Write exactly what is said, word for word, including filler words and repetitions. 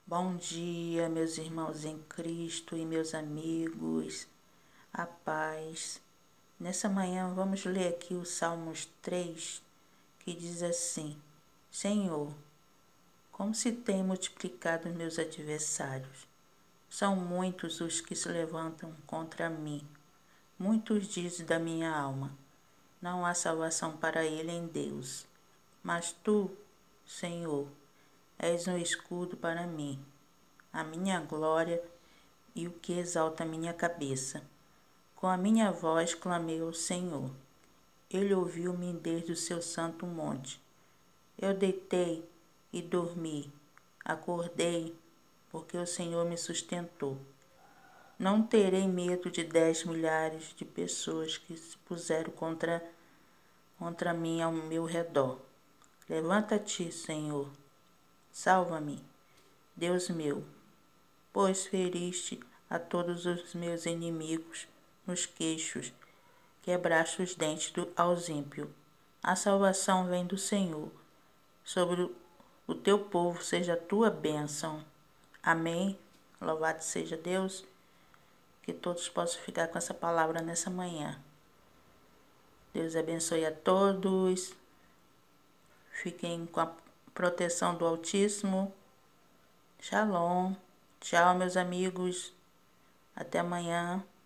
Bom dia, meus irmãos em Cristo e meus amigos, a paz. Nessa manhã vamos ler aqui o Salmos três, que diz assim: Senhor, como se tem multiplicado os meus adversários. São muitos os que se levantam contra mim. Muitos dizem da minha alma: não há salvação para ele em Deus. Mas tu, Senhor, és um escudo para mim, a minha glória e o que exalta a minha cabeça. Com a minha voz clamei ao Senhor. Ele ouviu-me desde o seu santo monte. Eu deitei e dormi. Acordei, porque o Senhor me sustentou. Não terei medo de dez milhares de pessoas que se puseram contra, contra mim ao meu redor. Levanta-te, Senhor. Salva-me, Deus meu, pois feriste a todos os meus inimigos nos queixos, quebraste os dentes do, aos ímpios. A salvação vem do Senhor. Sobre o, o teu povo seja a tua bênção. Amém. Louvado seja Deus. Que todos possam ficar com essa palavra nessa manhã. Deus abençoe a todos. Fiquem com a proteção do Altíssimo. Shalom. Tchau, meus amigos. Até amanhã.